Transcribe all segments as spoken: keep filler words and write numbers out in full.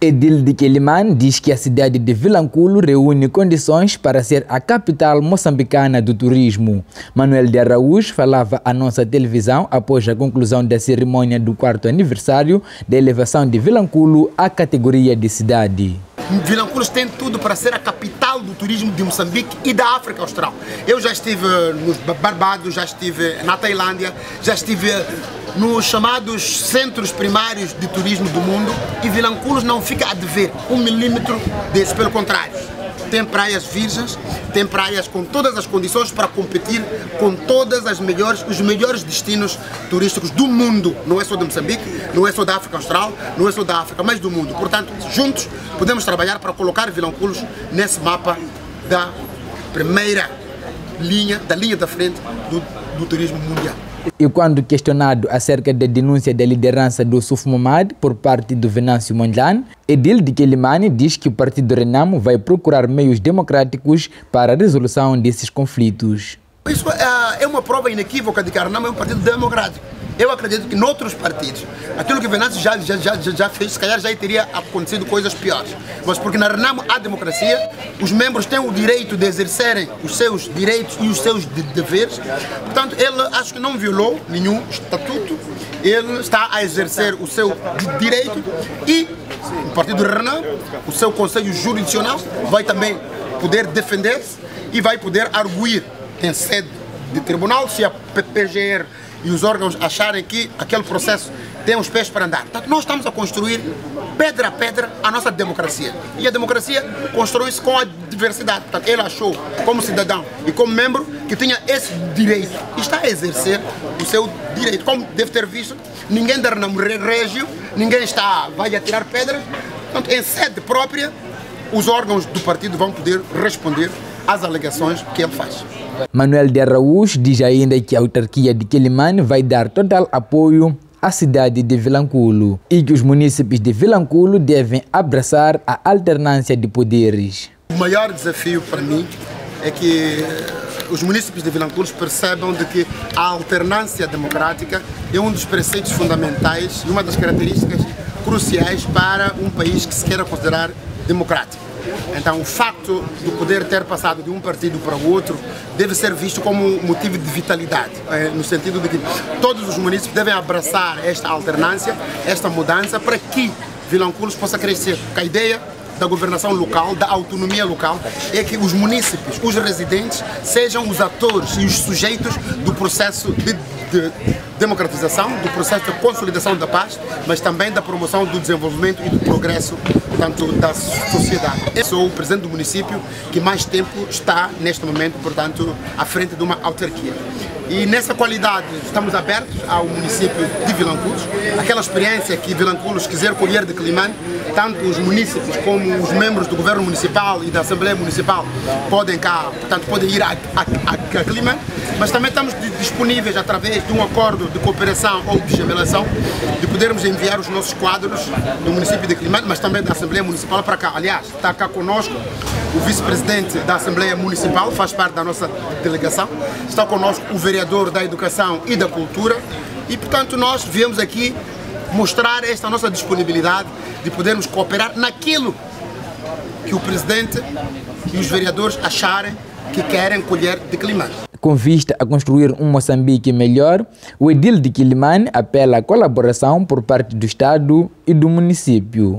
Edil de Quelimane diz que a cidade de Vilanculo reúne condições para ser a capital moçambicana do turismo. Manuel de Araújo falava à nossa televisão após a conclusão da cerimônia do quarto aniversário da elevação de Vilanculo à categoria de cidade. Vilanculo tem tudo para ser a capital do turismo de Moçambique e da África Austral. Eu já estive nos Barbados, já estive na Tailândia, já estive nos chamados centros primários de turismo do mundo e Vilanculo não fica a dever um milímetro desse, pelo contrário. Tem praias virgens, tem praias com todas as condições para competir com todas as melhores, os melhores destinos turísticos do mundo. Não é só de Moçambique, não é só da África Austral, não é só da África, mas do mundo. Portanto, juntos podemos trabalhar para colocar Vilanculo nesse mapa da primeira linha, da linha da frente do, do turismo mundial. E quando questionado acerca da denúncia da liderança do Sufmomad por parte do Venâncio Mondlane, Edil de Quelimane diz que o partido Renamo vai procurar meios democráticos para a resolução desses conflitos. Isso é uma prova inequívoca de que a Renamo é um partido democrático. Eu acredito que noutros partidos, aquilo que o Venâncio já, já, já, já fez, se calhar já teria acontecido coisas piores. Mas porque na Renamo há democracia, os membros têm o direito de exercerem os seus direitos e os seus de deveres. Portanto, ele acho que não violou nenhum estatuto, ele está a exercer o seu direito e o partido Renamo, o seu conselho jurisdicional, vai também poder defender-se e vai poder arguir em sede de tribunal se a P G R e os órgãos acharem que aquele processo tem os pés para andar. Portanto, nós estamos a construir pedra a pedra a nossa democracia. E a democracia constrói-se com a diversidade. Portanto, ele achou, como cidadão e como membro, que tinha esse direito e está a exercer o seu direito. Como deve ter visto, ninguém da Renamo reagiu, ninguém está, vai atirar pedras. Portanto, em sede própria, os órgãos do partido vão poder responder às alegações que ele faz. Manuel de Araújo diz ainda que a autarquia de Quelimane vai dar total apoio à cidade de Vilanculo e que os munícipes de Vilanculo devem abraçar a alternância de poderes. O maior desafio para mim é que os munícipes de Vilanculo percebam de que a alternância democrática é um dos preceitos fundamentais e uma das características cruciais para um país que se queira considerar democrático. Então, o facto de poder ter passado de um partido para o outro deve ser visto como motivo de vitalidade, no sentido de que todos os municípios devem abraçar esta alternância, esta mudança, para que Vilanculo possa crescer. Porque a ideia da governação local, da autonomia local, é que os munícipes, os residentes, sejam os atores e os sujeitos do processo de, de democratização, do processo de consolidação da paz, mas também da promoção do desenvolvimento e do progresso, portanto, da sociedade. Eu sou o presidente do município que mais tempo está, neste momento, portanto, à frente de uma autarquia. E nessa qualidade estamos abertos ao município de Vilanculo, aquela experiência que Vilanculo quiser colher de Quelimane, tanto os munícipes como os membros do governo municipal e da Assembleia Municipal podem cá, portanto, podem ir a, a, a, a Quelimane, mas também estamos disponíveis através de um acordo de cooperação ou de gemelação de podermos enviar os nossos quadros do município de Quelimane, mas também da Assembleia Municipal para cá. Aliás, está cá conosco o vice-presidente da Assembleia Municipal, faz parte da nossa delegação, está conosco o vereador da Educação e da Cultura e, portanto, nós viemos aqui mostrar esta nossa disponibilidade de podermos cooperar naquilo que o presidente e os vereadores acharem que querem colher de Quelimane. Com vista a construir um Moçambique melhor, o Edil de Quelimane apela à colaboração por parte do Estado e do município.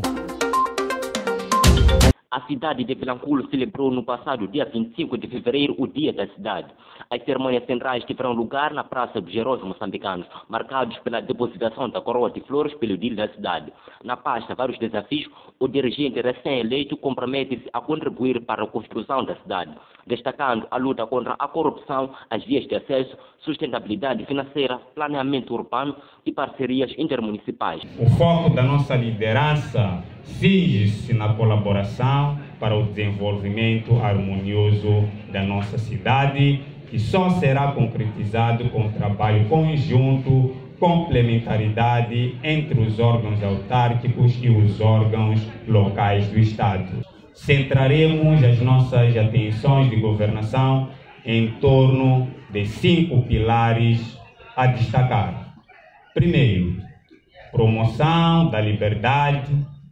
A cidade de Vilanculo celebrou no passado dia vinte e cinco de fevereiro o Dia da Cidade. As cerimônias centrais tiveram lugar na Praça dos Heróis Moçambicanos, marcados pela depositação da coroa de flores pelo Dia da Cidade. Na pasta Vários Desafios, o dirigente recém-eleito compromete-se a contribuir para a construção da cidade, destacando a luta contra a corrupção, as vias de acesso, sustentabilidade financeira, planeamento urbano e parcerias intermunicipais. O foco da nossa liderança finge-se na colaboração para o desenvolvimento harmonioso da nossa cidade, que só será concretizado com trabalho conjunto, complementaridade entre os órgãos autárquicos e os órgãos locais do Estado. Centraremos as nossas atenções de governação em torno de cinco pilares a destacar. Primeiro, promoção da liberdade,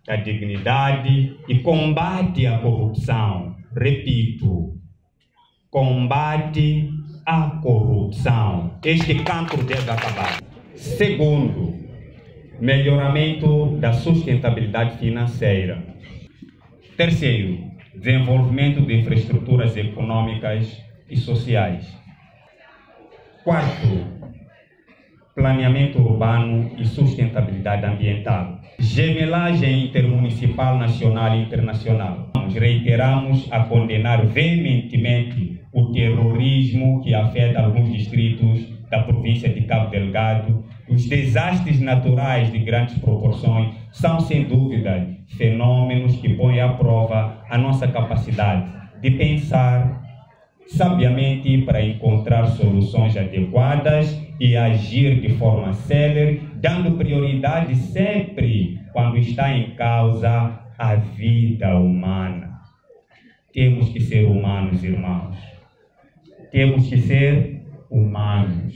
a dignidade e combate à corrupção. Repito, combate à corrupção. Este cancro deve acabar. Segundo, melhoramento da sustentabilidade financeira. Terceiro, desenvolvimento de infraestruturas econômicas e sociais. Quarto, planeamento urbano e sustentabilidade ambiental. Gemelagem intermunicipal, nacional e internacional. Reiteramos a condenar veementemente o terrorismo que afeta alguns distritos da província de Cabo Delgado. Os desastres naturais de grandes proporções são, sem dúvida, fenômenos que põem à prova a nossa capacidade de pensar sabiamente para encontrar soluções adequadas e agir de forma célere, dando prioridade sempre quando está em causa a vida humana. Temos que ser humanos, irmãos. Temos que ser humanos.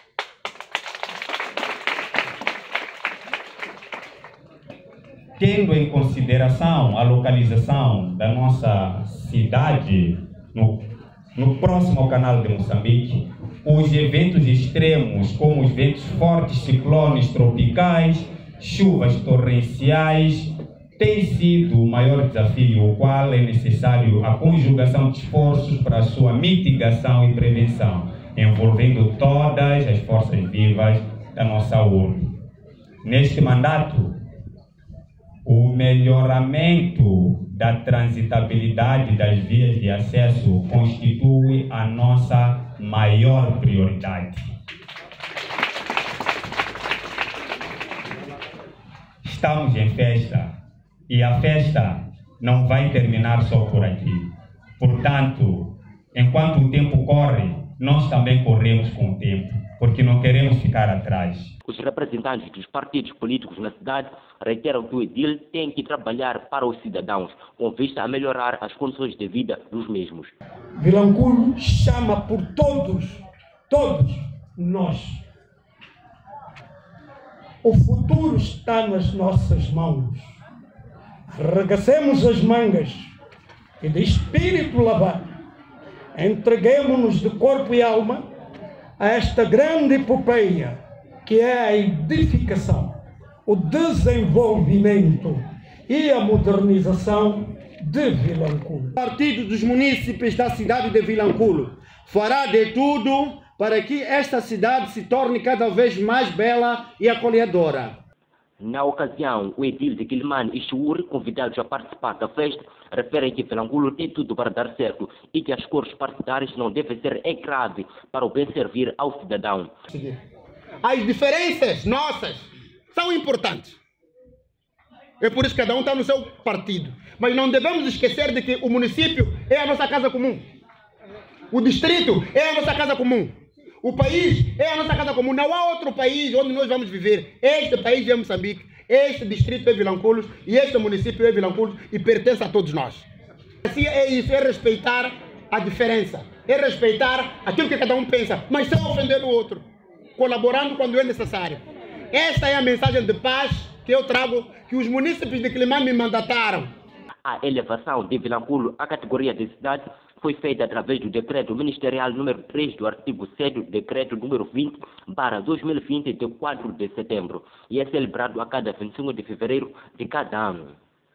Tendo em consideração a localização da nossa cidade no, no próximo ao canal de Moçambique, os eventos extremos, como os ventos fortes, ciclones tropicais, chuvas torrenciais, têm sido o maior desafio, o qual é necessário a conjugação de esforços para a sua mitigação e prevenção, envolvendo todas as forças vivas da nossa urbe. Neste mandato, o melhoramento da transitabilidade das vias de acesso constitui a nossa maior prioridade. Estamos em festa e a festa não vai terminar só por aqui. Portanto, enquanto o tempo corre, nós também corremos com o tempo, porque não queremos ficar atrás. Os representantes dos partidos políticos na cidade reiteram que o edil tem que trabalhar para os cidadãos, com vista a melhorar as condições de vida dos mesmos. Vilanculo chama por todos, todos nós. O futuro está nas nossas mãos. Arregacemos as mangas e de espírito lavado, entreguemos-nos de corpo e alma a esta grande epopeia que é a edificação, o desenvolvimento e a modernização de Vilanculo. O Partido dos Munícipes da cidade de Vilanculo fará de tudo para que esta cidade se torne cada vez mais bela e acolhedora. Na ocasião, o edil de Quilimane e Chiuri, convidados a participar da festa, referem que Vilanculo tem tudo para dar certo e que as cores partidárias não devem ser entrave para o bem servir ao cidadão. As diferenças nossas são importantes. É por isso que cada um está no seu partido. Mas não devemos esquecer de que o município é a nossa casa comum. O distrito é a nossa casa comum. O país é a nossa casa comum. Não há outro país onde nós vamos viver. Este país é Moçambique. Este distrito é Vilanculo. E este município é Vilanculo. E pertence a todos nós. Assim é isso. É respeitar a diferença. É respeitar aquilo que cada um pensa. Mas sem ofender o outro. Colaborando quando é necessário. Esta é a mensagem de paz que eu trago, que os munícipes de Quilimane me mandataram. A elevação de Vilanculo à categoria de cidade foi feita através do decreto ministerial número três do artigo sete do decreto número vinte barra dois mil e vinte de quatro de setembro e é celebrado a cada vinte e cinco de fevereiro de cada ano.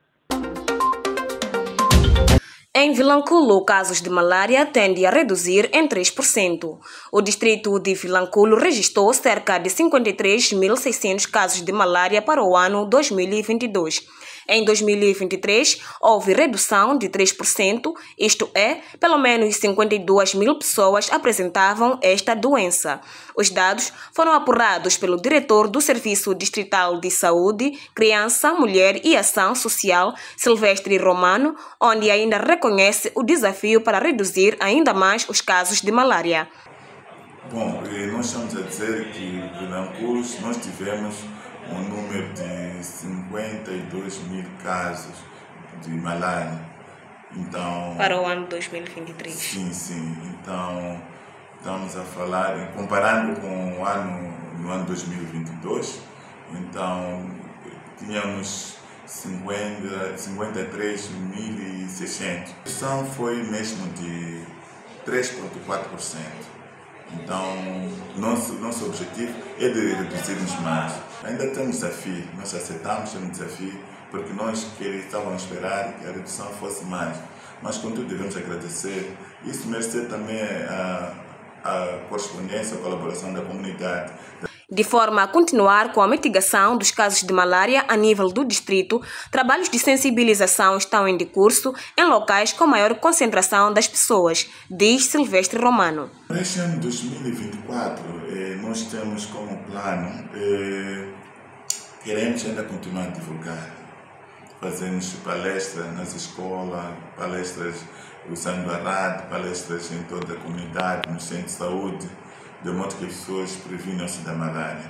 Em Vilanculo, casos de malária tendem a reduzir em três por cento. O distrito de Vilanculo registrou cerca de cinquenta e três mil e seiscentos casos de malária para o ano dois mil e vinte e dois. Em dois mil e vinte e três, houve redução de três por cento, isto é, pelo menos cinquenta e duas mil pessoas apresentavam esta doença. Os dados foram apurados pelo diretor do Serviço Distrital de Saúde, Criança, Mulher e Ação Social, Silvestre Romano, onde ainda reconhece o desafio para reduzir ainda mais os casos de malária. Bom, nós estamos a dizer que em Vilanculo nós tivemos um número de cinquenta e dois mil casos de malária. Então, para o ano dois mil e vinte e três. Sim, sim. Então, estamos a falar, comparando com o ano, no ano dois mil e vinte e dois, então, tínhamos cinquenta e três mil e seiscentos. A redução foi mesmo de três vírgula quatro por cento. Então, nosso, nosso objetivo é de reduzirmos mais. Ainda temos desafio, nós aceitamos um desafio, porque nós que estávamos a esperar que a redução fosse mais. Mas, contudo, devemos agradecer. Isso merece também a, a correspondência, a colaboração da comunidade. De forma a continuar com a mitigação dos casos de malária a nível do distrito, trabalhos de sensibilização estão em curso em locais com maior concentração das pessoas, diz Silvestre Romano. Neste ano de dois mil e vinte e quatro, eh, nós temos como plano, eh, queremos ainda continuar a divulgar. Fazemos palestras nas escolas, palestras usando a rádio, palestras em toda a comunidade, no centro de saúde, de modo que as pessoas previnam-se da malária.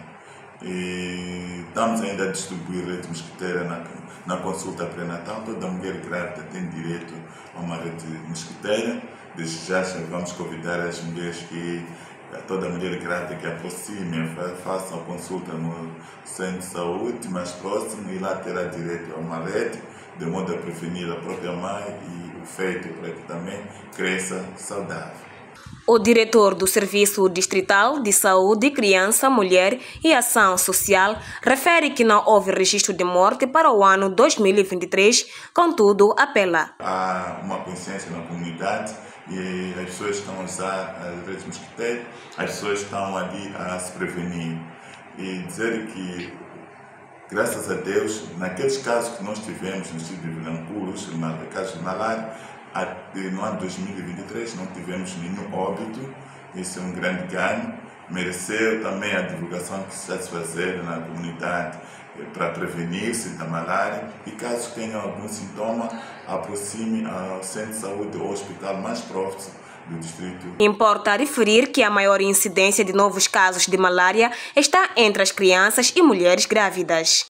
E estamos ainda a distribuir rede mosquiteira na, na consulta pré-natal. Toda mulher grávida tem direito a uma rede mosquiteira. Desde já, já vamos convidar as mulheres que, toda mulher grávida que aproxime, façam a consulta no centro de saúde mais próximo e lá terá direito a uma rede, de modo a prevenir a própria mãe e o feto para que também cresça saudável. O diretor do Serviço Distrital de Saúde, Criança, Mulher e Ação Social refere que não houve registro de morte para o ano dois mil e vinte e três, contudo, apela. Há uma consciência na comunidade e as pessoas estão a usar as redes mosquiteiras, as pessoas estão ali a se prevenir. E dizer que, graças a Deus, naqueles casos que nós tivemos no distrito de Vilanculos, casos de malária, no ano dois mil e vinte e três não tivemos nenhum óbito. Isso é um grande ganho. Mereceu também a divulgação que se está a fazer na comunidade para prevenir-se da malária. E caso tenha algum sintoma, aproxime ao centro de saúde ou hospital mais próximo do distrito. Importa referir que a maior incidência de novos casos de malária está entre as crianças e mulheres grávidas.